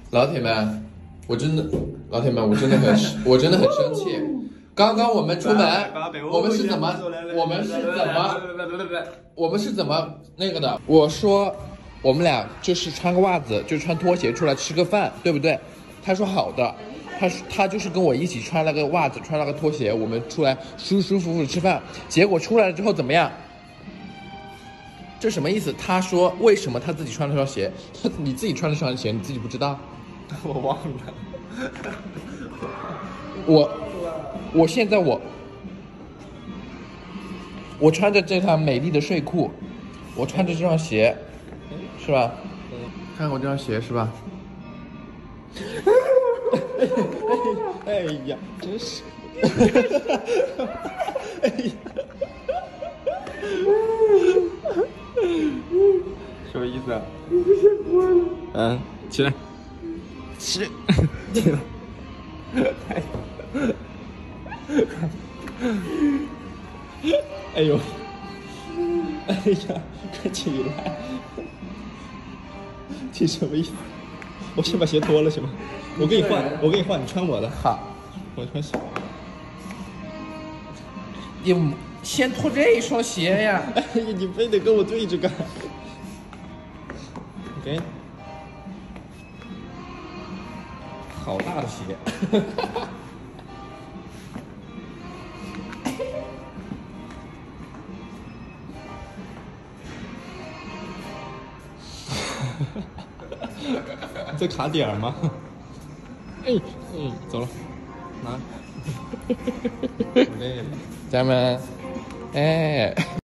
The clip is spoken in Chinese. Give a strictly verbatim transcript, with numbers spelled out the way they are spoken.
老铁们，我真的，老铁们，我真的很，我真的很生气。刚刚我们出门，我们是怎么，我们是怎么，我们是怎么那个的？我说，我们俩就是穿个袜子，就穿拖鞋出来吃个饭，对不对？他说好的，他他就是跟我一起穿了个袜子，穿了个拖鞋，我们出来舒舒服服的吃饭。结果出来了之后怎么样？这什么意思？他说为什么他自己穿了双鞋？你自己穿了双鞋，你自己不知道？ 我忘了。 我，我现在我，我穿着这条美丽的睡裤，我穿着这双鞋，是吧？嗯，看看我这双鞋是吧？ 哎呀，真是！哎呀，什么意思啊？你不想过了？嗯，起来，起来，起来！哎，哎呦，哎呀，快起来！这什么意思？我先把鞋脱了行吗？我给你换，我给你换，你穿我的。 好， 我穿鞋。 你先脱这一双鞋呀！ 哎呀，你非得跟我对着干。给，好大的鞋。这卡点儿吗？哎，嗯，走了，拿。我累了， 咱们，哎。